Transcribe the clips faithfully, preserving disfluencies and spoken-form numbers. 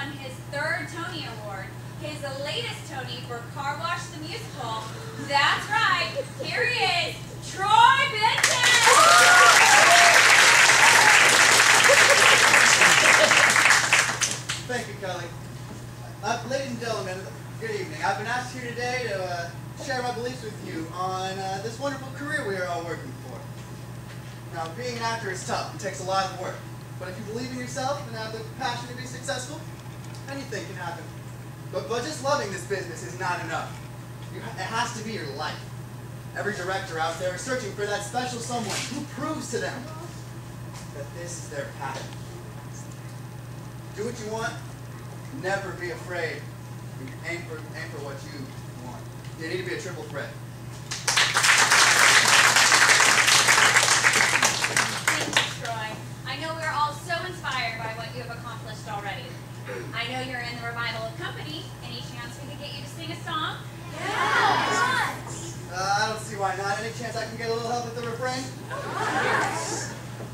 won his third Tony Award, his latest Tony for Car Wash the Musical. That's right, here he is, Troy Benton! Thank you, Kelly. Uh, ladies and gentlemen, good evening. I've been asked here today to uh, share my beliefs with you on uh, this wonderful career we are all working for. Now, being an actor is tough. It takes a lot of work. But if you believe in yourself and have the passion to be successful, anything can happen. But, but just loving this business is not enough. You ha it has to be your life. Every director out there is searching for that special someone who proves to them that this is their passion. Do what you want. Never be afraid. Aim for, aim for what you want. You need to be a triple threat. Thank you, Troy. I know we're all so inspired by what you have accomplished already. I know you're in the revival of Company. Any chance we could get you to sing a song? Yes! Uh, I don't see why not. Any chance I can get a little help with the refrain? Yes!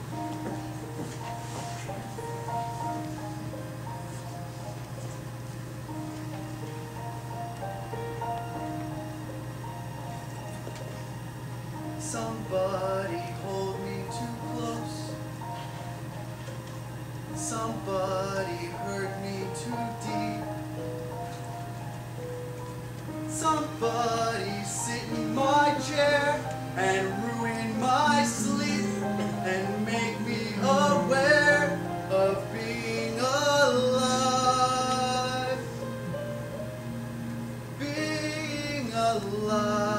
Somebody hold me too close. Somebody hurt me too deep. Somebody sit in my chair and ruin my sleep and make me aware of being alive. Being alive.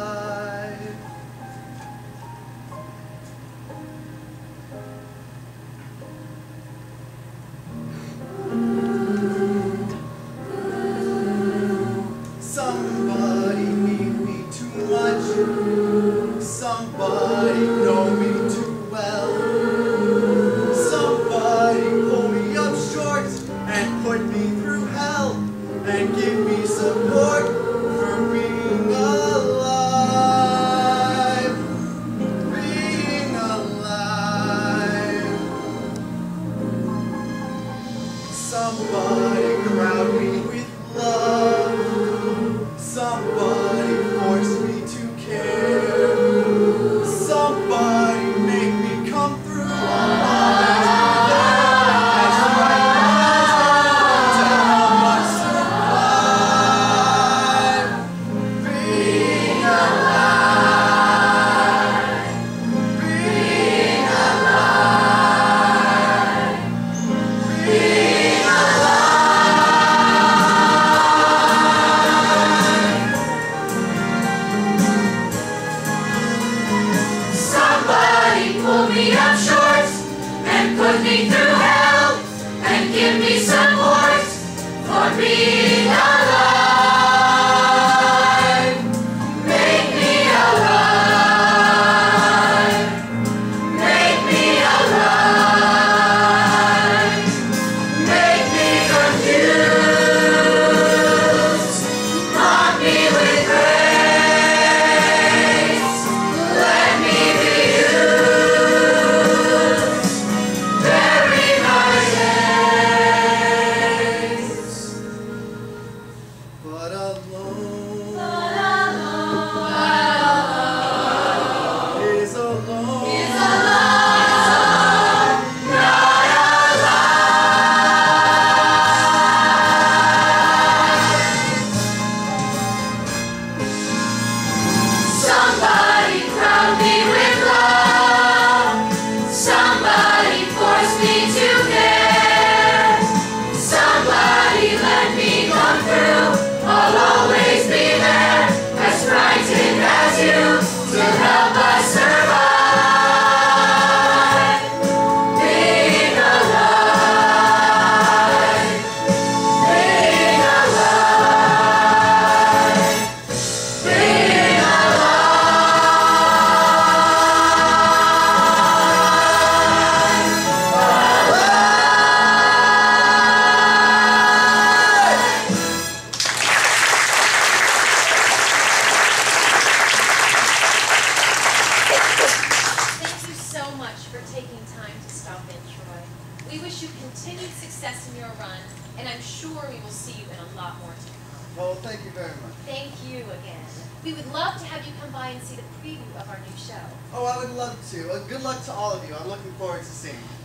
Somebody know me too well. Somebody pull me up short and put me through hell and give me support for being alive. Being alive. Somebody crowd me with love. Somebody force me to care. Somebody make me come through. Always be there as right as to help us survive. Being alive. Being alive. Being Pull me up short and put me through hell and give me support for being alive. Make me alive. Make me alive. Make me confused. Mock me with grace. Let me be So much for taking time to stop in, Troy. We wish you continued success in your run, and I'm sure we will see you in a lot more to come. Well, thank you very much. Thank you again. We would love to have you come by and see the preview of our new show. Oh, I would love to. Uh, good luck to all of you. I'm looking forward to seeing you.